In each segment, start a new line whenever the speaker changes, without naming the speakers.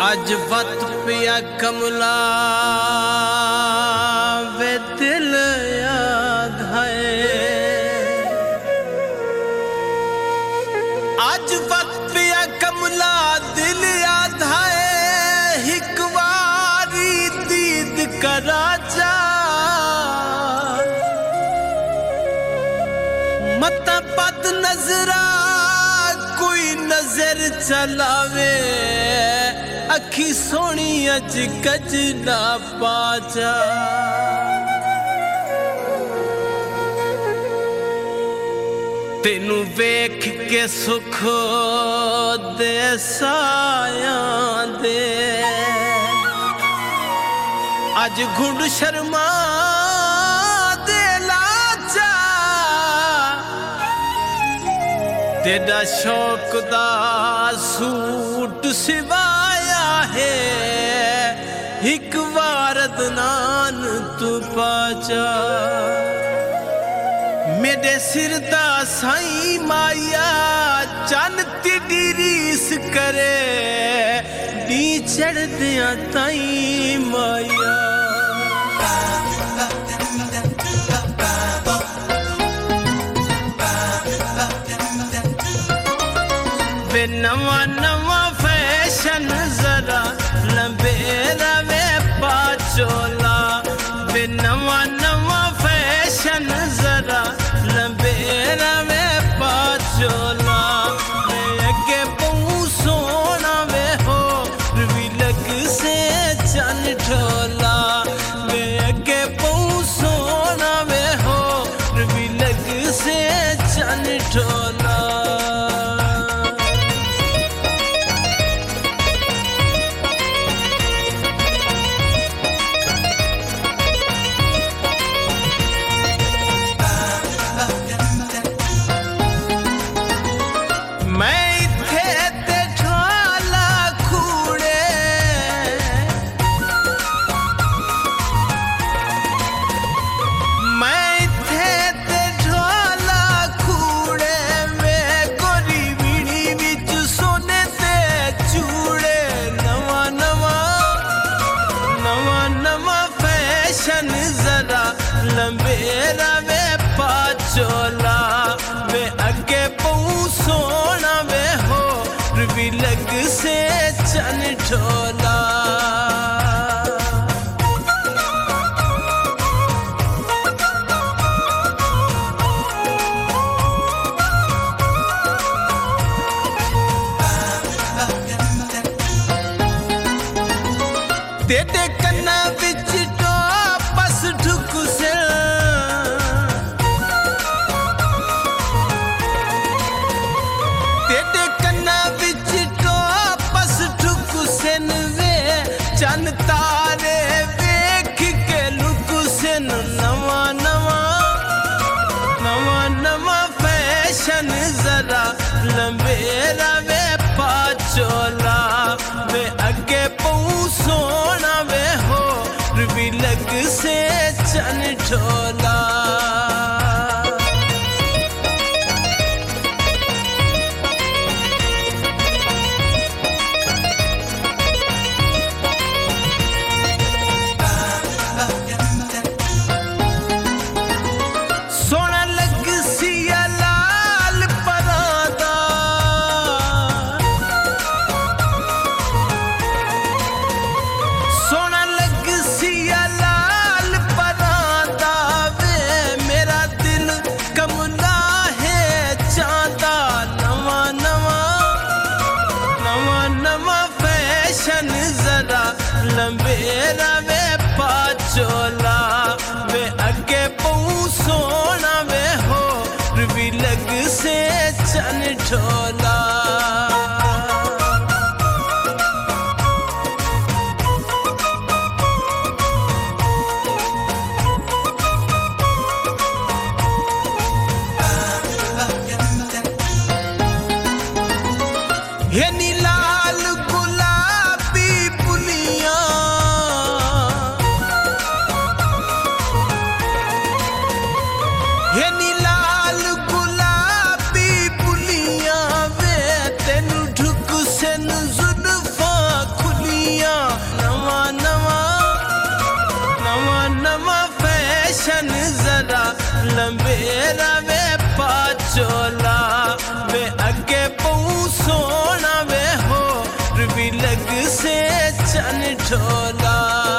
आज वत पिया कमला वे दिल याद है। आज वत पिया कमला दिल याद है। हिक वारी दीद करा जा मत पद नजरा कोई नजर चलावे। अखी सोनी अज कज ना पाचा। तेनू वेख के सुख दे साया दे। अज घुंड शर्मा दे लाचा। तेरा शौक दा सूट सिवाया है। हिक बार दनान तू पाचा। मेरे सिर दा साई माया चन तेरी रीस करे। नी चढ़ दिया ताई माया। वे नवा नवा फैशन जरा लंबे रवे पाचोला। वे नवा नवा फैशन जरा लंबे रवे पाचोला। वे अगे बहु सोना वे हो भी लग से चन ठोला। वे अगे बहु सोना वे हो भी लग से चन ठोला। लंबे रवे पाचोला। वे अगे बहु सोना वे हो भी लग से चन ठोला। तेरे कन्ना विच टोपस ढुक से। तेरे कन्ना विच टोपस ढुक सेन वे चन तारे वेख के लुक सेन। नवा नवा नवा नवा फैशन जरा लंबे रवे पाचोला। वे अगे बहु सोना वे हो भी लग से चन ठोला। सोना लग सिया लाल परादा। सोना लग सिया लाल परादा। वे मेरा दिल कमला है चांदा। नवा नवा नवा नवा फैशन जरा लंबे रवे पाचोला। वे अगे बहु सोना वे हो भी लग से चन ठोला। हे नीलाल गुलाबी पुलिया। ठोला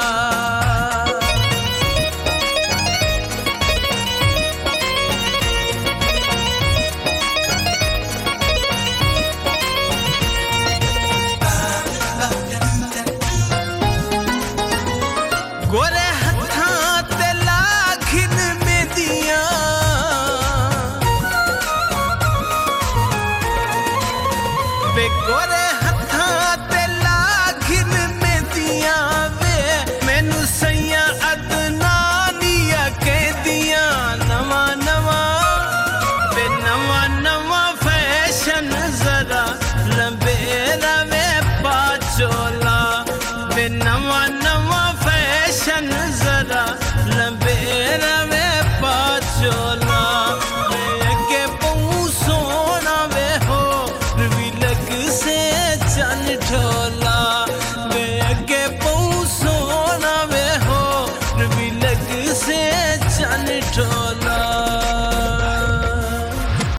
गोरे हत्थां ते लाखिन मेदियां वे गोरे हत्थां ते लाखिन मेदियां वे मैनू सैया अदनानिया कहदियां नवा नवा वे नवा नवा फैशन जरा लंबेरा वे पाचोला वे नवा नवा फैशन जरा लंबेरा में पाचोला अगे पऊ सोना वे हो भी लग से चन ठोला